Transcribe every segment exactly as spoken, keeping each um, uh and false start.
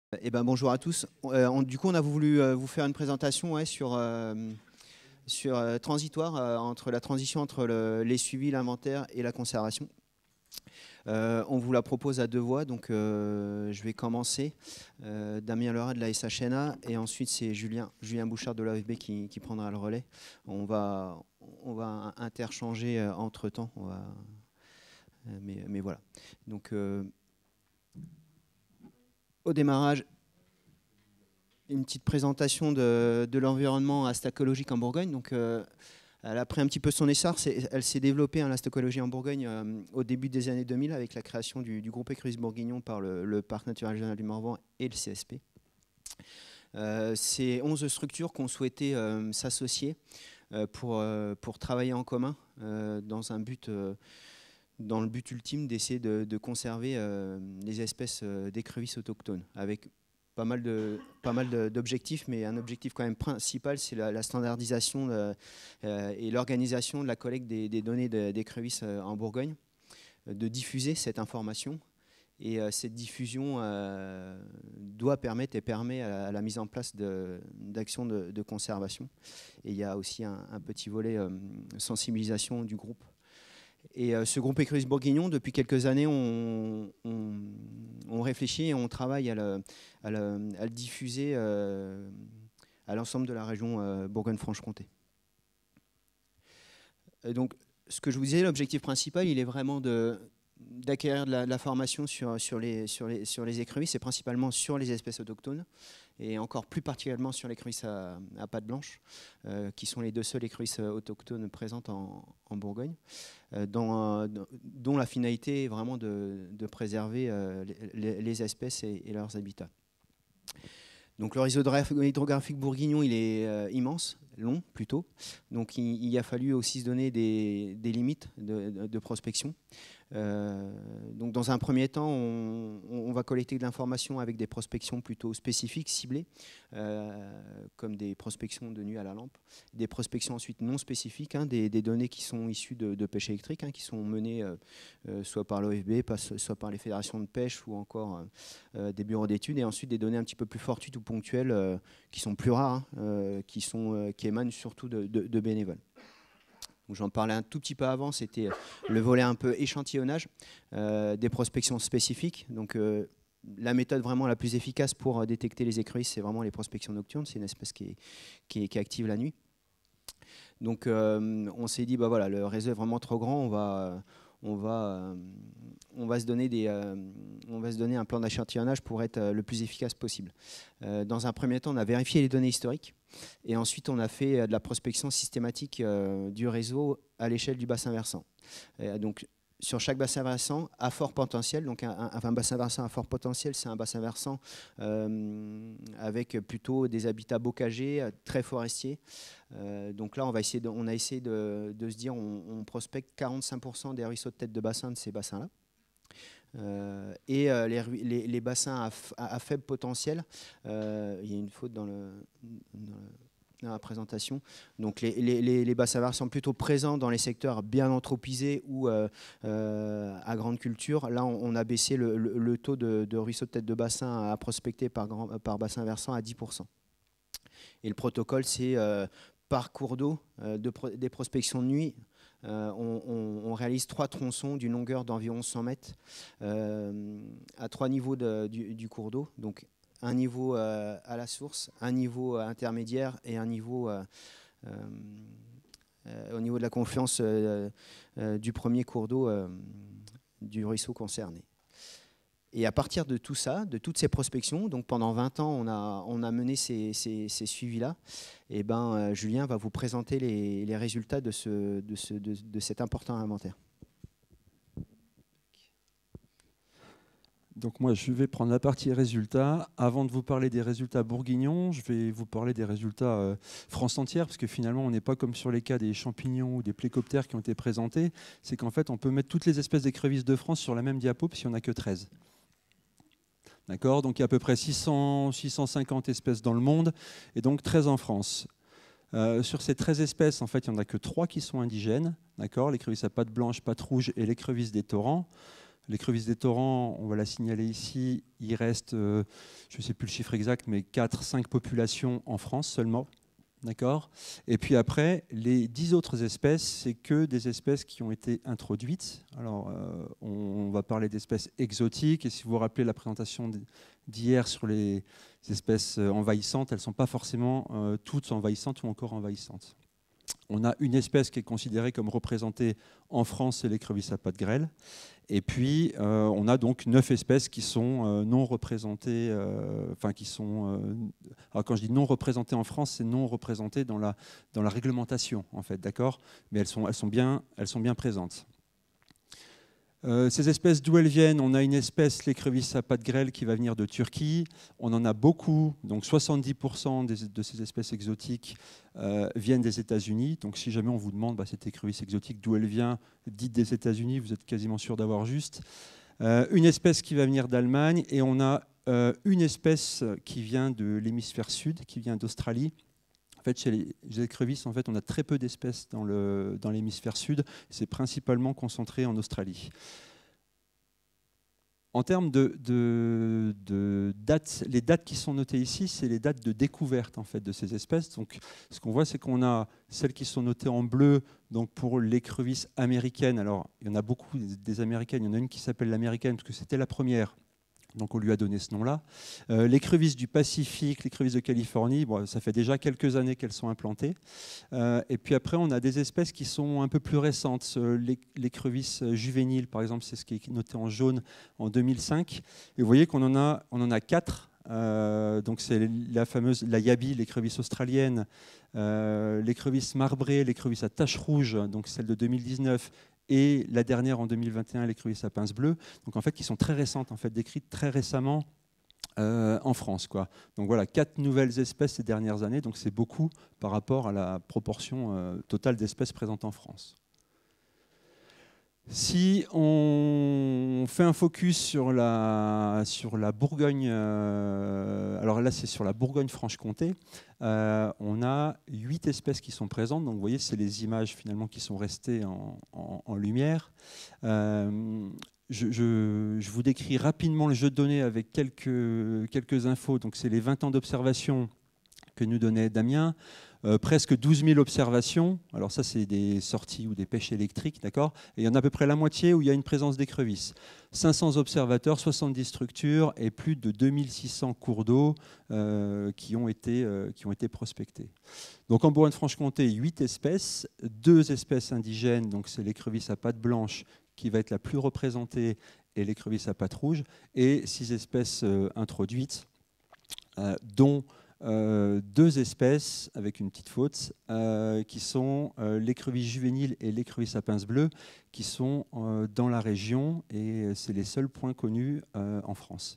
Eh ben, bonjour à tous. Euh, on- du coup, on a voulu euh, vous faire une présentation ouais, sur, euh, sur euh, transitoire, euh, entre la transition entre le- les suivis, l'inventaire et la conservation. Euh, on vous la propose à deux voix, donc euh, je vais commencer. Euh, Damien Lerat de la S H N A et ensuite c'est Julien, Julien Bouchard de l'A F B qui, qui prendra le relais. On va, on va interchanger euh, entre temps, on va, euh, mais, mais voilà. Donc, euh, au démarrage, une petite présentation de, de l'environnement astacologique en Bourgogne. Donc, euh, elle a pris un petit peu son essor. Elle s'est développée, hein, la stacologie en Bourgogne, euh, au début des années deux mille avec la création du, du groupe Écrevisse Bourguignon par le, le Parc naturel régional du Morvan et le C S P. Euh, C'est onze structures qui ont souhaité euh, s'associer euh, pour, euh, pour travailler en commun euh, dans un but... Euh, dans le but ultime d'essayer de, de conserver euh, les espèces euh, d'écrevisses autochtones, avec pas mal de, pas mal de- d'objectifs, mais un objectif quand même principal, c'est la, la standardisation de, euh, et l'organisation de la collecte des, des données de- d'écrevisses euh, en Bourgogne, euh, de diffuser cette information. Et euh, cette diffusion euh, doit permettre et permet à la, à la mise en place de- d'actions de, de conservation. Et il y a aussi un, un petit volet euh, sensibilisation du groupe. Et euh, ce groupe Écrevisse Bourguignon, depuis quelques années, on, on, on réfléchit et on travaille à le, à le, à le diffuser euh, à l'ensemble de la région euh, Bourgogne-Franche-Comté. Et donc, ce que je vous disais, l'objectif principal, il est vraiment de d'acquérir de la, de la formation sur, sur, les, sur, les, sur les écrevisses, et principalement sur les espèces autochtones, et encore plus particulièrement sur l'écrevisse à, à pattes blanches, euh, qui sont les deux seules écrevisses autochtones présentes en, en Bourgogne, euh, dans, dans, dont la finalité est vraiment de, de préserver euh, les, les espèces et, et leurs habitats. Donc le réseau hydrographique bourguignon, il est euh, immense, long plutôt. Donc il, il a fallu aussi se donner des, des limites de, de, de prospection. Euh, donc dans un premier temps, on, on va collecter de l'information avec des prospections plutôt spécifiques, ciblées, euh, comme des prospections de nuit à la lampe, des prospections ensuite non spécifiques, hein, des, des données qui sont issues de, de pêche électrique, hein, qui sont menées euh, euh, soit par l'O F B, pas, soit par les fédérations de pêche ou encore euh, des bureaux d'études, et ensuite des données un petit peu plus fortuites ou ponctuelles, euh, qui sont plus rares, hein, euh, qui, sont, euh, qui émanent surtout de, de, de bénévoles. J'en parlais un tout petit peu avant, c'était le volet un peu échantillonnage, euh, des prospections spécifiques. Donc, euh, la méthode vraiment la plus efficace pour détecter les écrevisses, c'est vraiment les prospections nocturnes. C'est une espèce qui est, qui est, qui est active la nuit. Donc, euh, on s'est dit, bah voilà, le réseau est vraiment trop grand, on va, on va, euh, on va se donner des, euh, on va se donner un plan d'échantillonnage pour être euh, le plus efficace possible. Euh, dans un premier temps, on a vérifié les données historiques. Et ensuite, on a fait de la prospection systématique euh, du réseau à l'échelle du bassin versant. Et donc, sur chaque bassin versant à fort potentiel, donc un, un, un bassin versant à fort potentiel, c'est un bassin versant euh, avec plutôt des habitats bocagers, très forestiers. Euh, donc là, on, va essayer de, on a essayé de, de se dire, on, on prospecte quarante-cinq pour cent des ruisseaux de tête de bassin de ces bassins-là. Euh, et euh, les, les, les bassins à, à, à faible potentiel, euh, il y a une faute dans, le, dans, le, dans la présentation. Donc les, les, les bassins verts sont plutôt présents dans les secteurs bien anthropisés ou euh, euh, à grande culture. Là, on, on a baissé le, le, le taux de, de ruisseaux de tête de bassin à prospecter par, grand, par bassin versant à dix pour cent. Et le protocole, c'est euh, par cours d'eau, euh, de pro des prospections de nuit. Euh, on, on, on réalise trois tronçons d'une longueur d'environ cent mètres euh, à trois niveaux de, du, du cours d'eau. Donc un niveau euh, à la source, un niveau euh, intermédiaire et un niveau euh, euh, au niveau de la confluence euh, euh, du premier cours d'eau euh, du ruisseau concerné. Et à partir de tout ça, de toutes ces prospections, donc pendant vingt ans, on a, on a mené ces, ces, ces suivis-là, et ben, euh, Julien va vous présenter les, les résultats de, ce, de, ce, de, de cet important inventaire. Donc moi, je vais prendre la partie résultats. Avant de vous parler des résultats bourguignons, je vais vous parler des résultats euh, France entière, parce que finalement, on n'est pas comme sur les cas des champignons ou des plécoptères qui ont été présentés. C'est qu'en fait, on peut mettre toutes les espèces d'écrevisses de France sur la même diapo, parce qu'il n'y en a que treize. D'accord ? Donc il y a à peu près six cents, six cent cinquante espèces dans le monde, et donc treize en France. Euh, sur ces treize espèces, en fait, il n'y en a que trois qui sont indigènes. D'accord ? L'écrevisse à pattes blanches, pattes rouges et l'écrevisse des torrents. L'écrevisse des torrents, on va la signaler ici, il reste, euh, je ne sais plus le chiffre exact, mais quatre cinq populations en France seulement. D'accord. Et puis après, les dix autres espèces, c'est que des espèces qui ont été introduites. Alors, euh, on va parler d'espèces exotiques. Et si vous vous rappelez la présentation d'hier sur les espèces envahissantes, elles ne sont pas forcément euh, toutes envahissantes ou encore envahissantes. On a une espèce qui est considérée comme représentée en France, c'est l'écrevisse à pattes grêles. Et puis, euh, on a donc neuf espèces qui sont euh, non représentées, euh, enfin qui sont, euh, alors quand je dis non représentées en France, c'est non représentées dans la, dans la réglementation, en fait, d'accord ? Mais elles sont, elles sont bien, elles sont bien présentes. Euh, ces espèces, d'où elles viennent? On a une espèce, l'écrevisse à pattes grêles, qui va venir de Turquie. On en a beaucoup, donc soixante-dix pour cent des, de ces espèces exotiques euh, viennent des États-Unis. Donc si jamais on vous demande bah, cette écrevisse exotique, d'où elle vient, dites des États-Unis, vous êtes quasiment sûr d'avoir juste. Euh, une espèce qui va venir d'Allemagne, et on a euh, une espèce qui vient de l'hémisphère sud, qui vient d'Australie. En fait, chez les, les écrevisses, en fait, on a très peu d'espèces dans, le, dans l'hémisphère sud. C'est principalement concentré en Australie. En termes de, de, de dates, les dates qui sont notées ici, c'est les dates de découverte en fait, de ces espèces. Donc, ce qu'on voit, c'est qu'on a celles qui sont notées en bleu donc pour l'écrevisse américaine. Alors, il y en a beaucoup des américaines. Il y en a une qui s'appelle l'américaine parce que c'était la première. Donc on lui a donné ce nom-là. Euh, l'écrevisse du Pacifique, l'écrevisse de Californie, bon, ça fait déjà quelques années qu'elles sont implantées. Euh, et puis après, on a des espèces qui sont un peu plus récentes. Euh, l'écrevisse juvénile, par exemple, c'est ce qui est noté en jaune en deux mille cinq. Et vous voyez qu'on en a, on en a quatre. Euh, donc c'est la fameuse la yabi, l'écrevisse australienne, euh, l'écrevisse marbrée, l'écrevisse à taches rouges, donc celle de deux mille dix-neuf, et la dernière en deux mille vingt et un, l'écrevisse à pince bleue, donc en fait qui sont très récentes, en fait décrites très récemment euh, en France, quoi. Donc voilà, quatre nouvelles espèces ces dernières années, donc c'est beaucoup par rapport à la proportion euh, totale d'espèces présentes en France. Si on fait un focus sur la, sur la Bourgogne, euh, alors là c'est sur la Bourgogne-Franche-Comté, euh, on a huit espèces qui sont présentes. Donc vous voyez, c'est les images finalement qui sont restées en, en, en lumière. Euh, je, je, je vous décris rapidement le jeu de données avec quelques, quelques infos. Donc c'est les vingt ans d'observation que nous donnait Damien. Euh, presque douze mille observations. Alors ça, c'est des sorties ou des pêches électriques, d'accord. Et il y en a à peu près la moitié où il y a une présence d'écrevisses. cinq cents observateurs, soixante-dix structures et plus de deux mille six cents cours d'eau euh, qui, ont été, euh, qui ont été prospectés. Donc en Bourgogne-Franche-Comté, huit espèces, deux espèces indigènes, donc c'est l'écrevisse à pattes blanches qui va être la plus représentée et l'écrevisse à pattes rouges, et six espèces euh, introduites, euh, dont Euh, deux espèces, avec une petite faute, euh, qui sont euh, l'écrevisse juvénile et l'écrevisse à pince bleue, qui sont euh, dans la région, et c'est les seuls points connus euh, en France.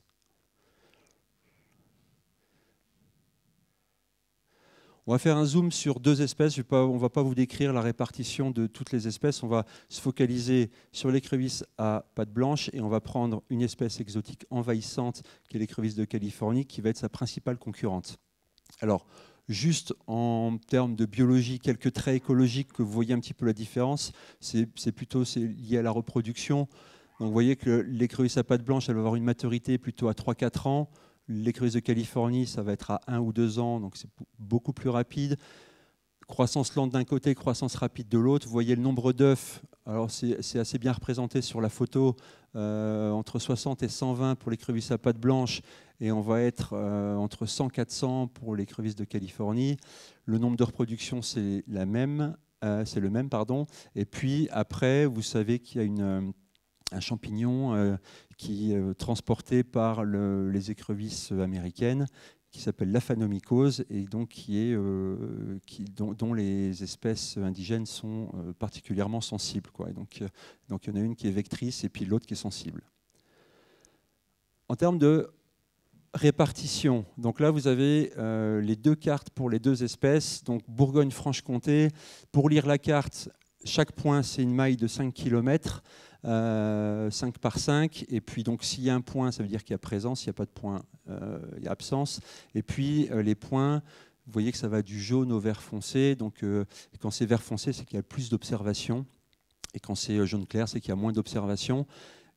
On va faire un zoom sur deux espèces. Je vais pas, on ne va pas vous décrire la répartition de toutes les espèces. On va se focaliser sur l'écrevisse à pattes blanches et on va prendre une espèce exotique envahissante qui est l'écrevisse de Californie, qui va être sa principale concurrente. Alors, juste en termes de biologie, quelques traits écologiques que vous voyez un petit peu la différence, c'est plutôt lié à la reproduction. Donc, vous voyez que l'écrevisse à pattes blanches, elle va avoir une maturité plutôt à trois à quatre ans. L'écrevisse de Californie, ça va être à un ou deux ans, donc c'est beaucoup plus rapide. Croissance lente d'un côté, croissance rapide de l'autre. Vous voyez le nombre d'œufs, alors c'est assez bien représenté sur la photo, euh, entre soixante et cent vingt pour l'écrevisse à pattes blanches, et on va être euh, entre cent à quatre cents pour l'écrevisse de Californie. Le nombre de reproduction, c'est la même, euh, c'est le même, pardon. Et puis après, vous savez qu'il y a une un champignon euh, qui est euh, transporté par le, les écrevisses américaines, qui s'appelle l'aphanomycose, et donc qui est, euh, qui, dont, dont les espèces indigènes sont euh, particulièrement sensibles, quoi. Et donc, euh, donc il y en a une qui est vectrice et puis l'autre qui est sensible. En termes de répartition, donc là vous avez euh, les deux cartes pour les deux espèces. Donc Bourgogne-Franche-Comté, pour lire la carte, chaque point c'est une maille de cinq kilomètres. Euh, cinq par cinq, et puis donc s'il y a un point, ça veut dire qu'il y a présence, s'il n'y a pas de point, euh, il y a absence. Et puis euh, les points, vous voyez que ça va du jaune au vert foncé, donc euh, quand c'est vert foncé, c'est qu'il y a plus d'observations, et quand c'est jaune clair, c'est qu'il y a moins d'observations.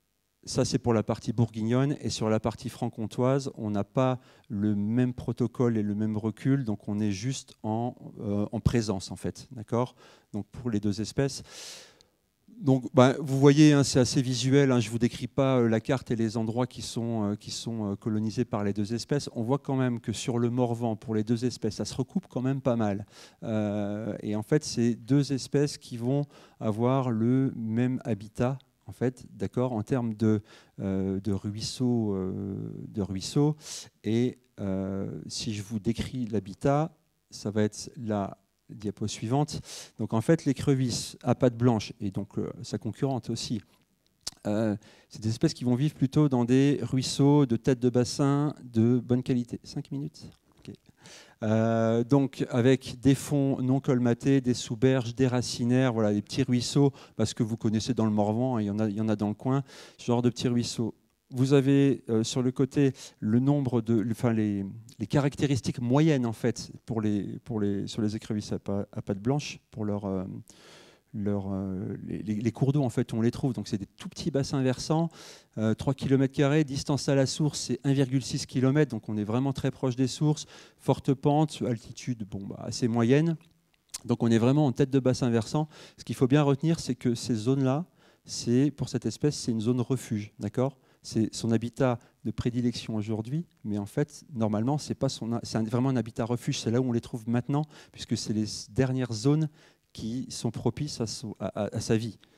ça, c'est pour la partie bourguignonne. Et sur la partie franc-comtoise, on n'a pas le même protocole et le même recul. Donc, on est juste en, euh, en présence, en fait. D'accord ? Donc, pour les deux espèces. Donc, bah, vous voyez, hein, c'est assez visuel. Hein, je ne vous décris pas euh, la carte et les endroits qui sont, euh, qui sont euh, colonisés par les deux espèces. On voit quand même que sur le Morvan, pour les deux espèces, ça se recoupe quand même pas mal. Euh, et en fait, c'est deux espèces qui vont avoir le même habitat, en fait, d'accord, en termes de, euh, de ruisseaux, euh, de ruisseaux. Et euh, si je vous décris l'habitat, ça va être la diapo suivante. Donc en fait, l'écrevisse à pattes blanches, et donc euh, sa concurrente aussi, euh, c'est des espèces qui vont vivre plutôt dans des ruisseaux de têtes de bassin de bonne qualité. Cinq minutes okay. euh, Donc avec des fonds non colmatés, des sous-berges, des racinaires, voilà, des petits ruisseaux, parce que vous connaissez dans le Morvan, il y en a, il y en a dans le coin, ce genre de petits ruisseaux. Vous avez euh, sur le côté le nombre de, enfin les, les caractéristiques moyennes en fait pour les, pour les, sur les écrevisses à, pa, à pattes blanches pour leur, euh, leur, euh, les, les cours d'eau en fait on les trouve, donc c'est des tout petits bassins versants, euh, trois kilomètres carrés, distance à la source c'est un virgule six kilomètres, donc on est vraiment très proche des sources, forte pente, altitude bon, bah, assez moyenne, donc on est vraiment en tête de bassin versant. Ce qu'il faut bien retenir, c'est que ces zones là, c'est pour cette espèce c'est une zone refuge, d'accord. C'est son habitat de prédilection aujourd'hui, mais en fait, normalement, c'est pas son, c'est vraiment un habitat refuge. C'est là où on les trouve maintenant, puisque c'est les dernières zones qui sont propices à, son, à, à sa vie.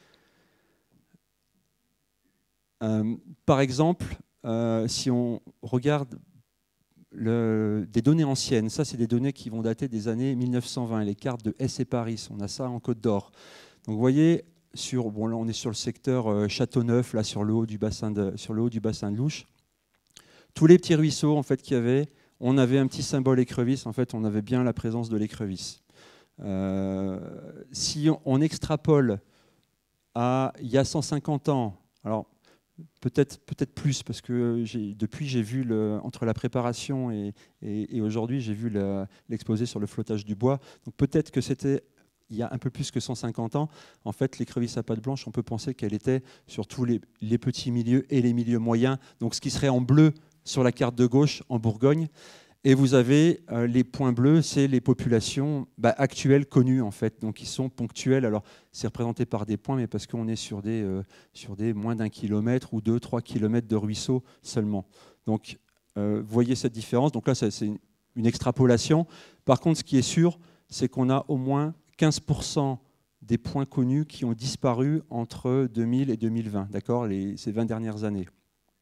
Euh, par exemple, euh, si on regarde le, des données anciennes, ça, c'est des données qui vont dater des années mille neuf cent vingt, les cartes de Hesse et Paris. On a ça en Côte d'Or. Donc, vous voyez. Sur, bon, là, on est sur le secteur euh, Châteauneuf, là, sur le haut du bassin de, sur le haut du bassin de Louche. Tous les petits ruisseaux en fait, qu'il y avait, on avait un petit symbole écrevisse. En fait, on avait bien la présence de l'écrevisse. Euh, si on, on extrapole à il y a cent cinquante ans, alors peut-être peut-être plus, parce que j'ai, depuis, j'ai vu, le, entre la préparation et, et, et aujourd'hui, j'ai vu la, l'exposé sur le flottage du bois. Donc peut-être que c'était il y a un peu plus que cent cinquante ans, en fait, l'écrevisse à pattes blanches, on peut penser qu'elle était sur tous les, les petits milieux et les milieux moyens, donc ce qui serait en bleu sur la carte de gauche en Bourgogne. Et vous avez euh, les points bleus, c'est les populations bah, actuelles connues, en fait, donc qui sont ponctuelles. Alors, c'est représenté par des points, mais parce qu'on est sur des, euh, sur des moins d'un kilomètre ou deux, trois kilomètres de ruisseaux seulement. Donc, euh, vous voyez cette différence. Donc là, ça, c'est une, une extrapolation. Par contre, ce qui est sûr, c'est qu'on a au moins quinze pour cent des points connus qui ont disparu entre deux mille et deux mille vingt, d'accord, les, ces vingt dernières années.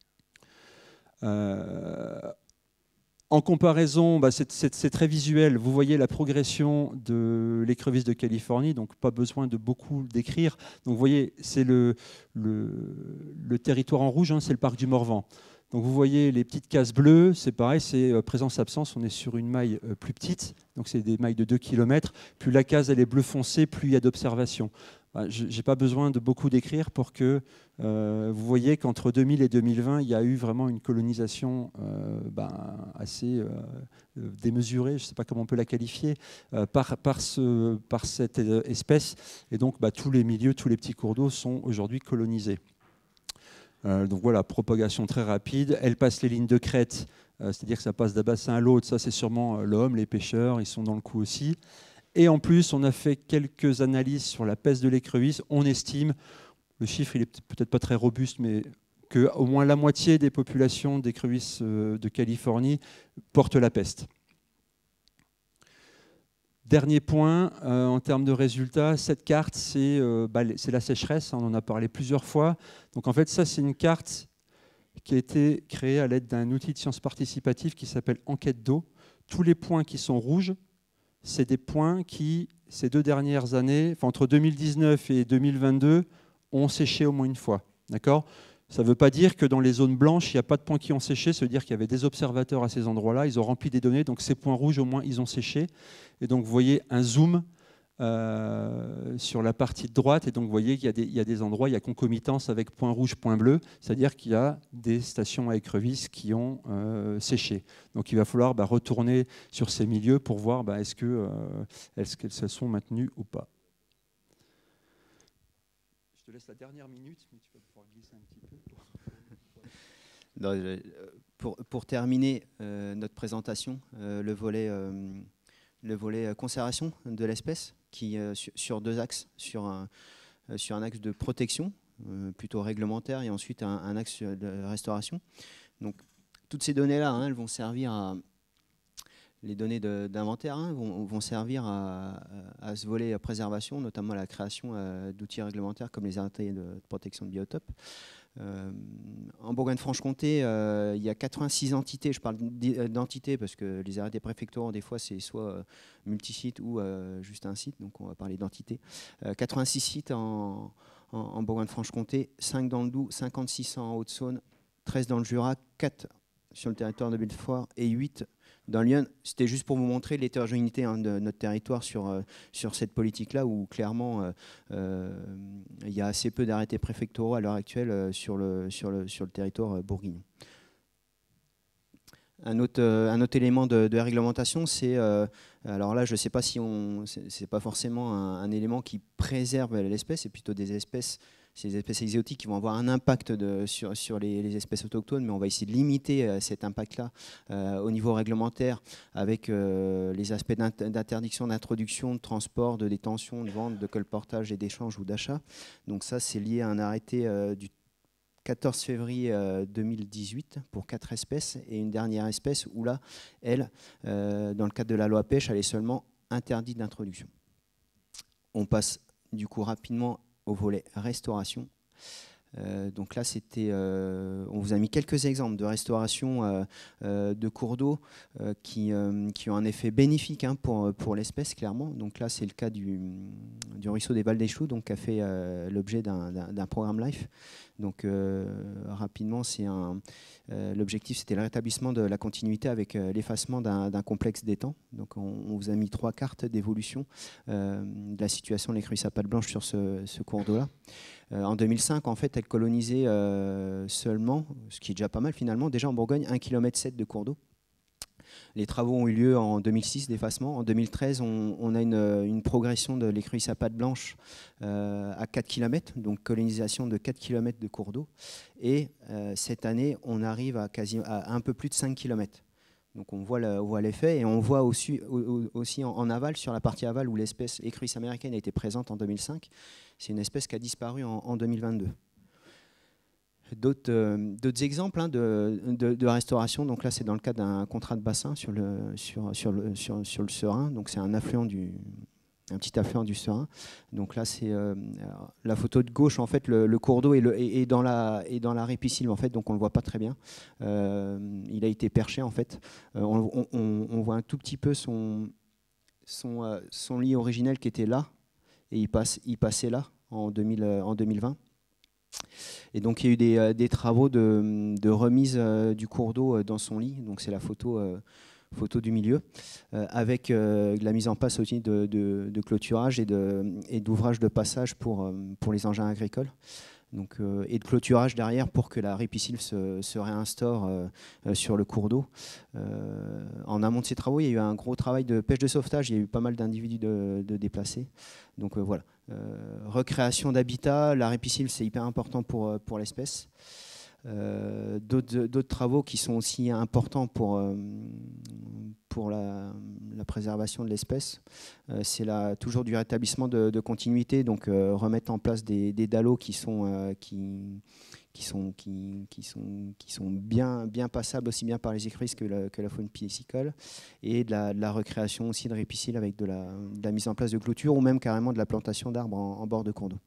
Euh, en comparaison, bah c'est, c'est, c'est très visuel, vous voyez la progression de l'écrevisse de Californie, donc pas besoin de beaucoup décrire. Donc vous voyez, c'est le, le, le territoire en rouge, hein, c'est le parc du Morvan. Donc vous voyez les petites cases bleues, c'est pareil, c'est euh, présence-absence, on est sur une maille euh, plus petite, donc c'est des mailles de deux kilomètres. Plus la case elle est bleu foncé, plus il y a d'observations. Bah, je n'ai pas besoin de beaucoup décrire pour que euh, vous voyez qu'entre deux mille et deux mille vingt, il y a eu vraiment une colonisation euh, ben, assez euh, démesurée, je ne sais pas comment on peut la qualifier, euh, par, par, ce, par cette espèce. Et donc bah, tous les milieux, tous les petits cours d'eau sont aujourd'hui colonisés. Euh, donc voilà, propagation très rapide. Elle passe les lignes de crête, euh, c'est-à-dire que ça passe d'un bassin à l'autre. Ça, c'est sûrement l'homme, les pêcheurs, ils sont dans le coup aussi. Et en plus, on a fait quelques analyses sur la peste de l'écrevisse. On estime, le chiffre, il est peut-être pas très robuste, mais qu'au moins la moitié des populations d'écrevisses de Californie portent la peste. Dernier point, euh, en termes de résultats, cette carte, c'est euh, bah, c'est la sécheresse, hein, on en a parlé plusieurs fois. Donc en fait, ça, c'est une carte qui a été créée à l'aide d'un outil de sciences participatives qui s'appelle Enquête d'eau. Tous les points qui sont rouges, c'est des points qui, ces deux dernières années, enfin, entre deux mille dix-neuf et deux mille vingt-deux, ont séché au moins une fois. D'accord ? Ça ne veut pas dire que dans les zones blanches, il n'y a pas de points qui ont séché. Ça veut dire qu'il y avait des observateurs à ces endroits-là. Ils ont rempli des données. Donc ces points rouges, au moins, ils ont séché. Et donc vous voyez un zoom euh, sur la partie de droite. Et donc vous voyez qu'il y a des, il y a des endroits, il y a concomitance avec point rouge, point bleu. C'est-à-dire qu'il y a des stations à écrevisses qui ont euh, séché. Donc il va falloir bah, retourner sur ces milieux pour voir bah, est-ce que, euh, est-ce qu'elles se sont maintenues ou pas. Je te laisse la dernière minute, mais tu vas pouvoir glisser un petit peu. Pour... Dans, euh, pour, pour terminer euh, notre présentation, euh, le volet, euh, le volet conservation de l'espèce, qui euh, sur, sur deux axes, sur un, euh, sur un axe de protection, euh, plutôt réglementaire, et ensuite un, un axe de restauration. Donc, toutes ces données-là, hein, elles vont servir à... Les données d'inventaire hein, vont, vont servir à, à, à ce volet préservation, notamment à la création euh, d'outils réglementaires comme les arrêtés de protection de biotopes. Euh, en Bourgogne-Franche-Comté, euh, il y a quatre-vingt-six entités. Je parle d'entités parce que les arrêtés préfectoraux, des fois, c'est soit euh, multisites ou euh, juste un site. Donc, on va parler d'entités. Euh, quatre-vingt-six sites en, en, en Bourgogne-Franche-Comté, cinq dans le Doubs, cinquante-six en Haute-Saône, treize dans le Jura, quatre sur le territoire de Belfort et huit dans Lyon. C'était juste pour vous montrer l'hétérogénéité hein, de notre territoire sur, euh, sur cette politique-là, où clairement, euh, euh, il y a assez peu d'arrêtés préfectoraux à l'heure actuelle euh, sur, le, sur, le, sur le territoire euh, bourguignon. Un autre, euh, un autre élément de, de réglementation, c'est, euh, alors là, je ne sais pas si on, c'est pas forcément un, un élément qui préserve l'espèce, c'est plutôt des espèces, c'est des espèces exotiques qui vont avoir un impact de, sur, sur les, les espèces autochtones, mais on va essayer de limiter euh, cet impact-là euh, au niveau réglementaire avec euh, les aspects d'interdiction, d'introduction, de transport, de détention, de vente, de colportage et d'échange ou d'achat. Donc ça, c'est lié à un arrêté euh, du quatorze février deux mille dix-huit pour quatre espèces et une dernière espèce où là, elle, euh, dans le cadre de la loi pêche, elle est seulement interdite d'introduction. On passe du coup rapidement au volet restauration. Euh, donc là, c'était, euh, on vous a mis quelques exemples de restauration euh, euh, de cours d'eau euh, qui, euh, qui ont un effet bénéfique hein, pour, pour l'espèce, clairement. Donc là, c'est le cas du, du ruisseau des Vals des Choux, donc qui a fait euh, l'objet d'un programme LIFE. Donc euh, rapidement, c'est un, euh, l'objectif, c'était le rétablissement de la continuité avec euh, l'effacement d'un complexe d'étang. Donc on, on vous a mis trois cartes d'évolution euh, de la situation de l'écrevisse à pattes blanches sur ce, ce cours d'eau-là. Euh, en deux mille cinq, en fait, elle colonisait euh, seulement, ce qui est déjà pas mal finalement, déjà en Bourgogne, un virgule sept kilomètre de cours d'eau. Les travaux ont eu lieu en deux mille six d'effacement. En deux mille treize, on, on a une, une progression de l'écrevisse à pattes blanches euh, à quatre kilomètres, donc colonisation de quatre kilomètres de cours d'eau. Et euh, cette année, on arrive à, quasi, à un peu plus de cinq kilomètres. Donc on voit l'effet et on voit aussi, aussi en, en aval, sur la partie aval où l'espèce écrevisse américaine a été présente en deux mille cinq. C'est une espèce qui a disparu en, en deux mille vingt-deux. D'autres euh, exemples hein, de, de, de restauration, donc là c'est dans le cadre d'un contrat de bassin sur le, sur, sur le, sur, sur le Serein, donc c'est un affluent du, un petit affluent du Serein. Donc là c'est euh, la photo de gauche, en fait le, le cours d'eau est, est, est dans la, est dans la ripisylve en fait, donc on le voit pas très bien. Euh, il a été perché en fait. Euh, on, on, on voit un tout petit peu son, son, euh, son lit originel qui était là et il, passe, il passait là en, deux mille, en deux mille vingt. Et donc il y a eu des, euh, des travaux de, de remise euh, du cours d'eau dans son lit, donc c'est la photo, euh, photo du milieu, euh, avec euh, la mise en place aussi de, de, de clôturage et d'ouvrages de, de passage pour, euh, pour les engins agricoles. Donc, euh, et de clôturage derrière pour que la ripisylve se, se réinstaure euh, euh, sur le cours d'eau. Euh, en amont de ces travaux, il y a eu un gros travail de pêche de sauvetage, il y a eu pas mal d'individus de, de déplacés. Donc euh, voilà, euh, recréation d'habitat, la ripisylve c'est hyper important pour, pour l'espèce. Euh, d'autres travaux qui sont aussi importants pour, euh, pour la, la préservation de l'espèce, euh, c'est toujours du rétablissement de, de continuité, donc euh, remettre en place des, des dallots qui sont, euh, qui, qui sont, qui, qui sont, qui sont bien, bien passables aussi bien par les écrevisses que la, que la faune piscicole, et de la, de la recréation aussi de ripisylve avec de la, de la mise en place de clôtures ou même carrément de la plantation d'arbres en, en bord de cours d'eau.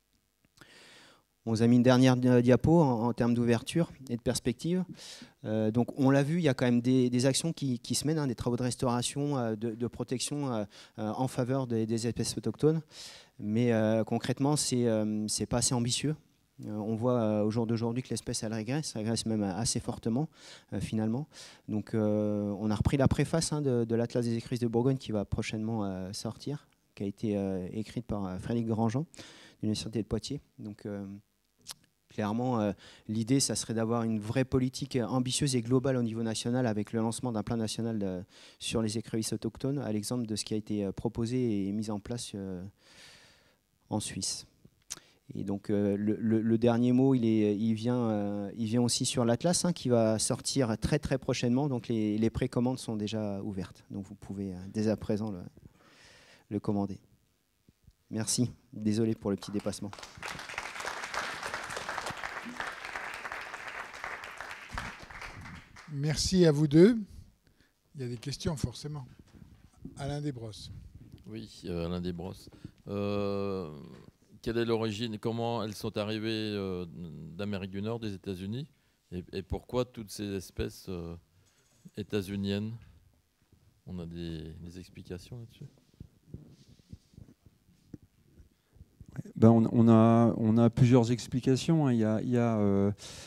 On vous a mis une dernière diapo en, en termes d'ouverture et de perspective. Euh, donc on l'a vu, il y a quand même des, des actions qui, qui se mènent, hein, des travaux de restauration, euh, de, de protection euh, en faveur des, des espèces autochtones. Mais euh, concrètement, c'est euh, c'est pas assez ambitieux. Euh, on voit euh, au jour d'aujourd'hui que l'espèce elle régresse, régresse même assez fortement euh, finalement. Donc euh, on a repris la préface hein, de, de l'Atlas des écrevisses de Bourgogne qui va prochainement euh, sortir, qui a été euh, écrite par euh, Frédéric Grandjean de l'Université de Poitiers. Donc euh, clairement, euh, l'idée, ça serait d'avoir une vraie politique ambitieuse et globale au niveau national avec le lancement d'un plan national de, sur les écrevisses autochtones, à l'exemple de ce qui a été proposé et mis en place euh, en Suisse. Et donc euh, le, le, le dernier mot, il, est, il, vient, euh, il vient aussi sur l'Atlas, hein, qui va sortir très très prochainement. Donc les, les précommandes sont déjà ouvertes. Donc vous pouvez euh, dès à présent le, le commander. Merci. Désolé pour le petit dépassement. Merci à vous deux. Il y a des questions forcément. Alain Desbrosses. Oui, euh, Alain Desbrosses. Euh, quelle est l'origine, comment elles sont arrivées euh, d'Amérique du Nord, des États-Unis, et, et pourquoi toutes ces espèces euh, états-uniennes? On a des, des explications là-dessus? Ben on, on, a, on a plusieurs explications. Hein. Il y a, il y a, euh,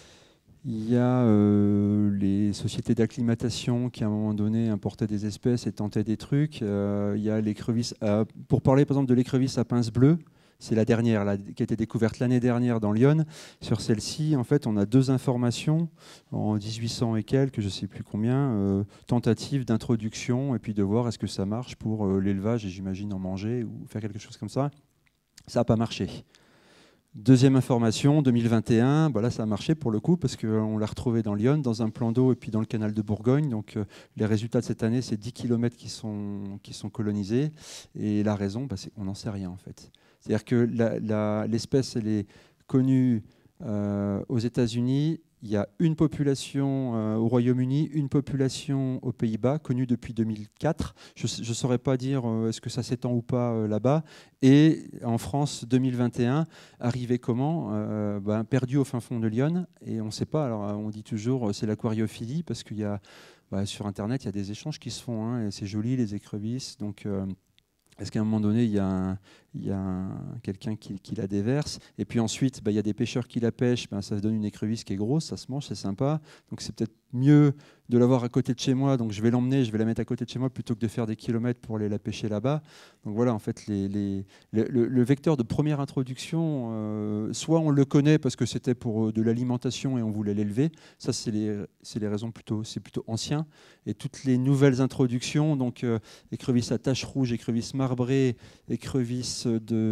il y a euh, les sociétés d'acclimatation qui, à un moment donné, importaient des espèces et tentaient des trucs. Euh, il y a l'écrevisse. Euh, pour parler, par exemple, de l'écrevisse à pince bleue, c'est la dernière, là, qui a été découverte l'année dernière dans l'Yonne. Sur celle-ci, en fait, on a deux informations en dix-huit cents et quelques, je ne sais plus combien, euh, tentatives d'introduction et puis de voir est-ce que ça marche pour euh, l'élevage et j'imagine en manger ou faire quelque chose comme ça. Ça n'a pas marché. Deuxième information, deux mille vingt et un, bah là ça a marché pour le coup parce qu'on l'a retrouvé dans l'Yonne, dans un plan d'eau et puis dans le canal de Bourgogne. Donc euh, les résultats de cette année, c'est dix kilomètres qui sont, qui sont colonisés. Et la raison, bah, c'est qu'on n'en sait rien en fait. C'est-à-dire que la, la, l'espèce, elle est connue euh, aux États-Unis. Il y a une population euh, au Royaume-Uni, une population aux Pays-Bas, connue depuis deux mille quatre. Je ne saurais pas dire euh, est-ce que ça s'étend ou pas euh, là-bas. Et en France, deux mille vingt et un, arrivé comment euh, ben, perdu au fin fond de l'Yonne. Et on ne sait pas. Alors, on dit toujours c'est l'aquariophilie, parce qu'il y a, bah, sur Internet, il y a des échanges qui se font. Hein, et c'est joli, les écrevisses. Donc, euh, est-ce qu'à un moment donné, il y a, un, il y a un, quelqu'un qui, qui la déverse? Et puis ensuite, bah, il y a des pêcheurs qui la pêchent. Ben, ça donne une écrevisse qui est grosse, ça se mange, c'est sympa. Donc c'est peut-être mieux de l'avoir à côté de chez moi. Donc je vais l'emmener, je vais la mettre à côté de chez moi plutôt que de faire des kilomètres pour aller la pêcher là-bas. Donc voilà, en fait, les, les, le, le vecteur de première introduction, euh, soit on le connaît parce que c'était pour de l'alimentation et on voulait l'élever. Ça, c'est les, c'est les raisons plutôt, c'est plutôt ancien. Et toutes les nouvelles introductions, donc euh, écrevisse à tache rouge, écrevisse marbrée, écrevisse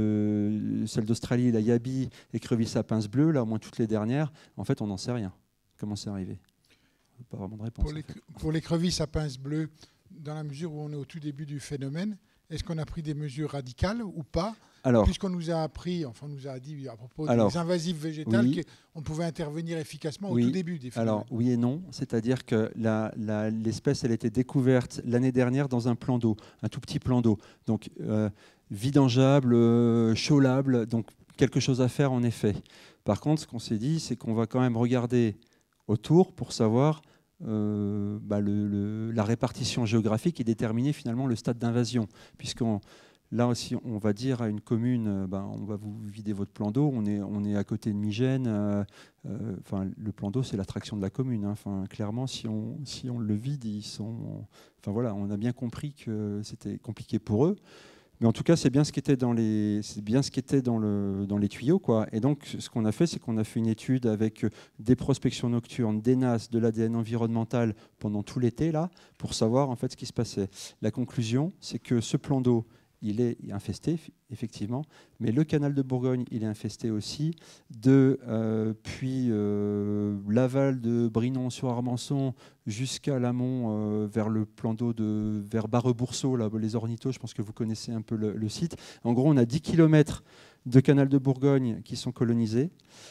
de celle d'Australie, la yabi, écrevisse à pince bleue, là au moins toutes les dernières, en fait on n'en sait rien. Comment c'est arrivé? Pas vraiment de réponse. Pour, en fait. Pour l'écrevisse à pince bleue, dans la mesure où on est au tout début du phénomène, est-ce qu'on a pris des mesures radicales ou pas? Alors, puisqu'on nous a appris, enfin on nous a dit à propos alors, des invasives végétales, oui, qu'on pouvait intervenir efficacement oui, au tout début des phénomènes. Alors oui et non, c'est-à-dire que la, la, l'espèce elle a été découverte l'année dernière dans un plan d'eau, un tout petit plan d'eau, donc euh, vidangeable, euh, chaulable, donc quelque chose à faire en effet. Par contre, ce qu'on s'est dit, c'est qu'on va quand même regarder autour pour savoir euh, bah, le, le, la répartition géographique et déterminer finalement le stade d'invasion, puisqu'on là aussi, on va dire à une commune, ben, on va vous vider votre plan d'eau, on est, on est à côté de Migène. Euh, euh, enfin, le plan d'eau, c'est l'attraction de la commune. Hein. Enfin, clairement, si on, si on le vide, ils sont... Enfin, voilà, on a bien compris que c'était compliqué pour eux. Mais en tout cas, c'est bien ce qui était dans les, c'est bien ce qui était dans, le, dans les tuyaux, quoi. Et donc, ce qu'on a fait, c'est qu'on a fait une étude avec des prospections nocturnes, des N A S, de l'A D N environnemental pendant tout l'été, là, pour savoir en fait ce qui se passait. La conclusion, c'est que ce plan d'eau, il est infesté, effectivement, mais le canal de Bourgogne, il est infesté aussi, de, euh, puis euh, l'aval de Brinon-sur-Armançon jusqu'à l'amont, euh, vers le plan d'eau de vers Barrebourseau, là, les ornithos, je pense que vous connaissez un peu le, le site. En gros, on a dix kilomètres de canal de Bourgogne qui sont colonisés.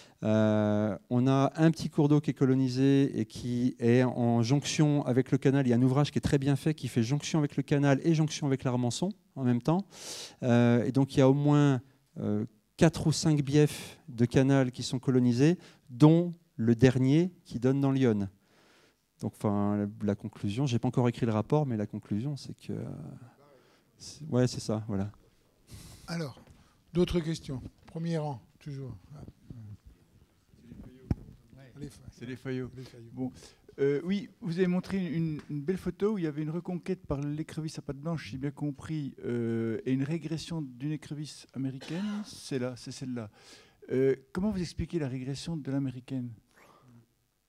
Euh, on a un petit cours d'eau qui est colonisé et qui est en jonction avec le canal. Il y a un ouvrage qui est très bien fait, qui fait jonction avec le canal et jonction avec l'Armançon en même temps. Euh, et donc il y a au moins euh, quatre ou cinq biefs de canal qui sont colonisés, dont le dernier qui donne dans l'Yonne. Donc enfin, la, la conclusion, j'ai pas encore écrit le rapport, mais la conclusion c'est que... Euh, c'est, ouais, c'est ça, voilà. Alors, d'autres questions? Premier rang, toujours. C'est les faillots. Bon, euh, oui, vous avez montré une, une belle photo où il y avait une reconquête par l'écrevisse à pattes blanches, j'ai bien compris, euh, et une régression d'une écrevisse américaine. C'est là, c'est celle-là. Euh, comment vous expliquez la régression de l'américaine?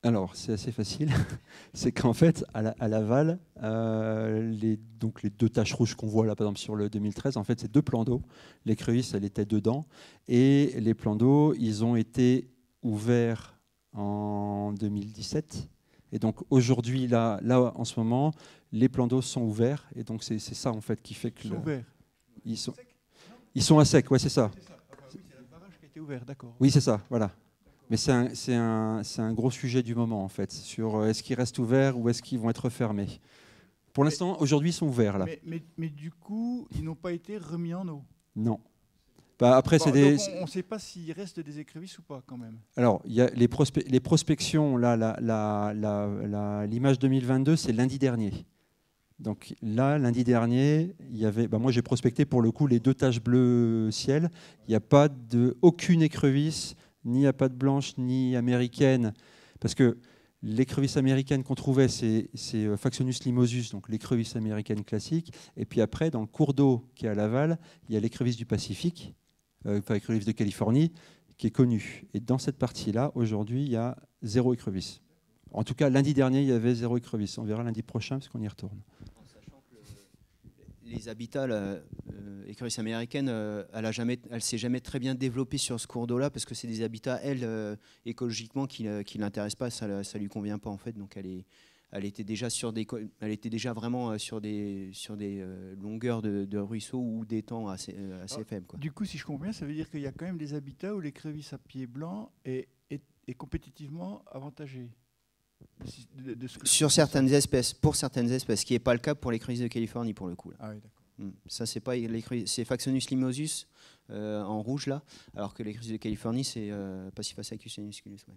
Alors, c'est assez facile. C'est qu'en fait, à, la, à l'aval, euh, les, donc les deux taches rouges qu'on voit là, par exemple, sur le deux mille treize, en fait, c'est deux plans d'eau. L'écrevisse, elle était dedans. Et les plans d'eau, ils ont été ouverts en deux mille dix-sept. Et donc, aujourd'hui, là, là, en ce moment, les plans d'eau sont ouverts. Et donc, c'est, c'est ça, en fait, qui fait que... Ils sont le, ouverts. Ils sont, ils sont à sec, ouais, c'est ça. C'est ça. Ah bah oui, c'est le barrage qui a été ouvert, d'accord. Oui, c'est ça, voilà. Mais c'est un, c'est, un, c'est un gros sujet du moment, en fait, sur euh, est-ce qu'ils restent ouverts ou est-ce qu'ils vont être fermés. Pour l'instant, aujourd'hui, ils sont ouverts, là. Mais, mais, mais du coup, ils n'ont pas été remis en eau. Non. Bah, après, bon, c'est des... On ne sait pas s'il reste des écrevisses ou pas, quand même. Alors, il y a les, prospe- les prospections, là, la, la, la, la, l'image deux mille vingt-deux, c'est lundi dernier. Donc là, lundi dernier, il y avait, bah moi j'ai prospecté pour le coup les deux taches bleues ciel. Il n'y a pas de, aucune écrevisse, ni à pattes blanches, ni américaine. Parce que l'écrevisse américaine qu'on trouvait, c'est, c'est Faxonus limosus, donc l'écrevisse américaine classique. Et puis après, dans le cours d'eau qui est à l'aval, il y a l'écrevisse du Pacifique, euh, enfin l'écrevisse de Californie, qui est connue. Et dans cette partie-là, aujourd'hui, il y a zéro écrevisse. En tout cas, lundi dernier, il y avait zéro écrevisse. On verra lundi prochain, parce qu'on y retourne. En sachant que le, les habitats, la euh, écrevisse américaine, euh, elle ne s'est jamais très bien développée sur ce cours d'eau-là, parce que c'est des habitats, elle, euh, écologiquement, qui ne l'intéressent pas, ça ne lui convient pas, en fait. Donc, elle, est, elle, était, déjà sur des, elle était déjà vraiment sur des, sur des euh, longueurs de, de ruisseaux ou d'étangs assez, euh, assez Alors, faibles, quoi. Du coup, si je comprends bien, ça veut dire qu'il y a quand même des habitats où l'écrevisse à pied blanc est, est, est compétitivement avantagée. De, de ce sur certaines espèces, pour certaines espèces, ce qui n'est pas le cas pour l'écrevisse de Californie pour le coup. Là. Ah oui, d'accord. Hum. Ça c'est pas c'est Faxonus limosus euh, en rouge là, alors que l'écrevisse de Californie c'est euh, Passifasciacus musculus. Ouais.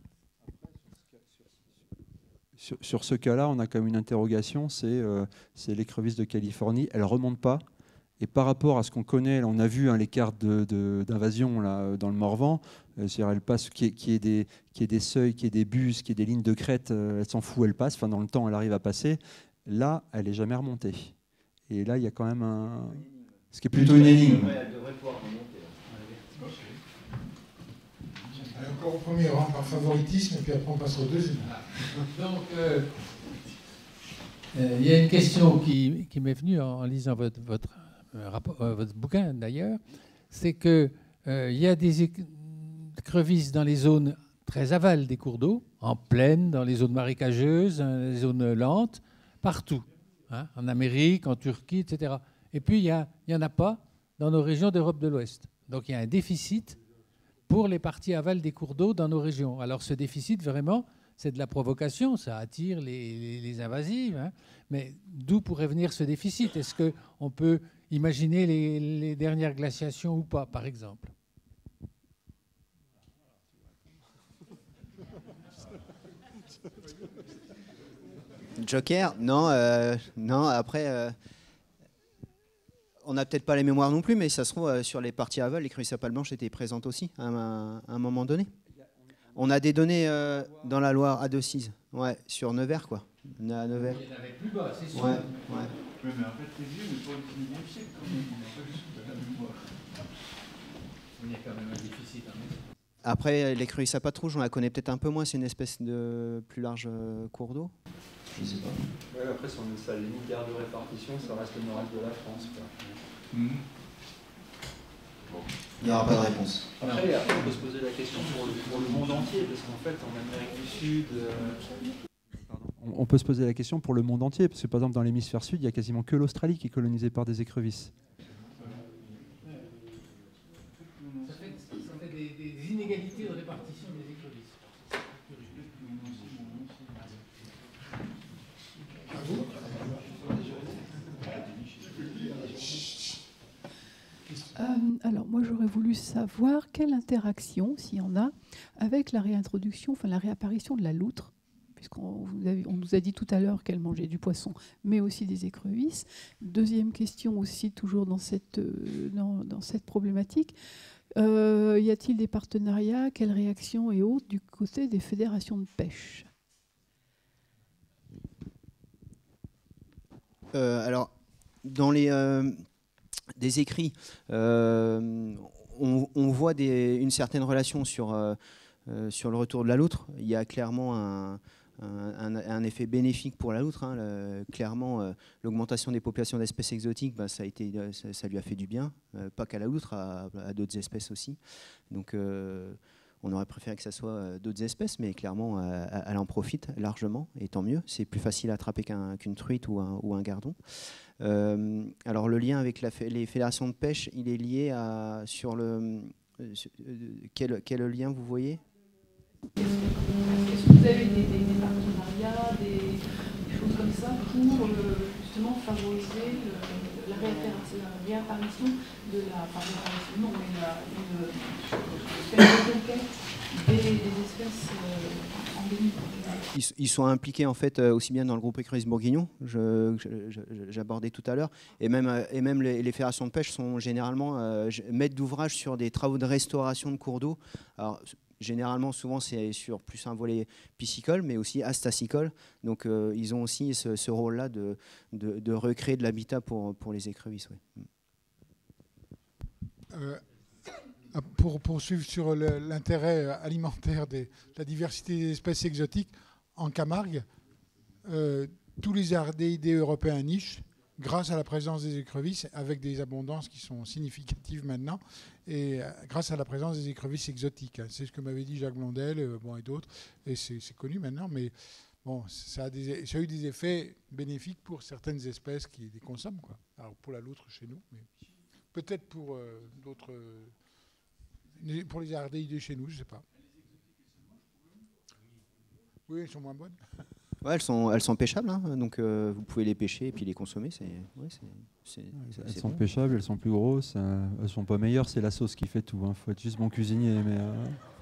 Sur, sur ce cas-là, on a quand même une interrogation, c'est euh, c'est l'écrevisse de Californie, elle remonte pas. Et par rapport à ce qu'on connaît, là, on a vu hein, les cartes de, de, d'invasion là, dans le Morvan, euh, c'est-à-dire elle passe, qu'il y, ait des, qu'il y ait des seuils, qu'il y ait des buses, qu'il y ait des lignes de crête, euh, elle s'en fout, elle passe, enfin, dans le temps elle arrive à passer. Là, elle n'est jamais remontée. Et là, il y a quand même un... Ce qui est plutôt une énigme. Elle devrait pouvoir remonter. Allez, encore au premier rang par favoritisme, et puis après on passe au deuxième. Donc, euh, euh, il y a une question qui, qui m'est venue en, en lisant votre, votre, euh, rapport, euh, votre bouquin d'ailleurs, c'est qu'il euh, y a des écrevisses dans les zones très aval des cours d'eau, en plaine, dans les zones marécageuses, dans les zones lentes, partout, hein, en Amérique, en Turquie, et cetera. Et puis, il n'y en a pas dans nos régions d'Europe de l'Ouest. Donc, il y a un déficit pour les parties aval des cours d'eau dans nos régions. Alors, ce déficit, vraiment, c'est de la provocation, ça attire les, les, les invasives. Hein. Mais d'où pourrait venir ce déficit? Est-ce qu'on peut imaginer les, les dernières glaciations ou pas, par exemple? Joker? Non, euh, non. Après, euh, on n'a peut-être pas les mémoires non plus, mais ça se trouve euh, sur les parties aval, l'écrevisse à pattes blanches était présente aussi à un, à un moment donné. On a des données euh, dans la Loire à Decize, ouais, sur Nevers, quoi. On est à Nevers. Il y en avait plus bas, c'est sûr. Ouais, ouais. Oui, mais en fait, les yeux n'est pas au dix-neuvième siècle quand même. On n'a pas juste de la mémoire. Il y a quand même un déficit. Hein. Après, l'écrevisse à pattes rouges, on la connaît peut-être un peu moins. C'est une espèce de plus large euh, cours d'eau. Je sais pas. Ouais, après, si on met ça à limite garde de répartition, ça reste le nord-est de la France. Quoi. Mmh. Bon. Il n'y aura pas de réponse. Après, après, on peut se poser la question pour le, pour le monde entier, parce qu'en fait, en Amérique du Sud... Euh... On, on peut se poser la question pour le monde entier, parce que par exemple, dans l'hémisphère sud, il n'y a quasiment que l'Australie qui est colonisée par des écrevisses. Ça fait, ça fait des, des inégalités de répartition des écrevisses. Euh, alors moi j'aurais voulu savoir quelle interaction, s'il y en a, avec la réintroduction, enfin la réapparition de la loutre, puisqu'on on nous a dit tout à l'heure qu'elle mangeait du poisson, mais aussi des écrevisses. Deuxième question aussi, toujours dans cette, dans, dans cette problématique, euh, y a-t-il des partenariats, quelles réactions et autres du côté des fédérations de pêche? euh, Alors, dans les... Euh des écrits, euh, on, on voit des, une certaine relation sur, euh, Euh, sur le retour de la loutre, il y a clairement un, un, un effet bénéfique pour la loutre. Hein. Le, clairement, euh, l'augmentation des populations d'espèces exotiques, bah, ça, a été, ça, ça lui a fait du bien, euh, pas qu'à la loutre, à, à d'autres espèces aussi. Donc, euh, on aurait préféré que ça soit d'autres espèces, mais clairement, euh, elle en profite largement, et tant mieux. C'est plus facile à attraper qu'un, qu'une truite ou un, ou un gardon. Euh, alors, le lien avec la, les fédérations de pêche, il est lié à, sur le... Sur, quel, quel lien vous voyez ? Est-ce que vous avez des, des, des partenariats, des, des choses comme ça pour euh, justement favoriser le, la, réapparition, la réapparition de la, enfin, non, mais la, une, une reconquête des, des espèces euh, endémiques? Ils, ils sont impliqués en fait aussi bien dans le groupe Écrevisse Bourguignon, je, je, je, j'abordais tout à l'heure, et même, et même les, les fédérations de pêche sont généralement euh, maîtres d'ouvrage sur des travaux de restauration de cours d'eau. Alors, généralement, souvent, c'est sur plus un volet piscicole, mais aussi astacicole. Donc, euh, ils ont aussi ce, ce rôle-là de, de, de recréer de l'habitat pour, pour les écrevisses. Oui. Euh, pour poursuivre sur le, l'intérêt alimentaire de la diversité des espèces exotiques, en Camargue, euh, tous les ardéidés européens nichent grâce à la présence des écrevisses, avec des abondances qui sont significatives maintenant, et euh, grâce à la présence des écrevisses exotiques. Hein. C'est ce que m'avait dit Jacques Blondel euh, bon, et d'autres, et c'est, c'est connu maintenant, mais bon, ça a, des, ça a eu des effets bénéfiques pour certaines espèces qui les consomment, quoi. Alors pour la loutre chez nous, mais peut-être pour euh, d'autres, euh, pour les ardéidés chez nous, je ne sais pas. Oui, elles sont moins bonnes. Ouais, elles sont, elles sont pêchables, hein, donc euh, vous pouvez les pêcher et puis les consommer. C'est, ouais, c'est, c'est, elles c'est sont bon. Pêchables, elles sont plus grosses, euh, elles sont pas meilleures. C'est la sauce qui fait tout. Il hein. faut être juste bon cuisinier, mais. Euh...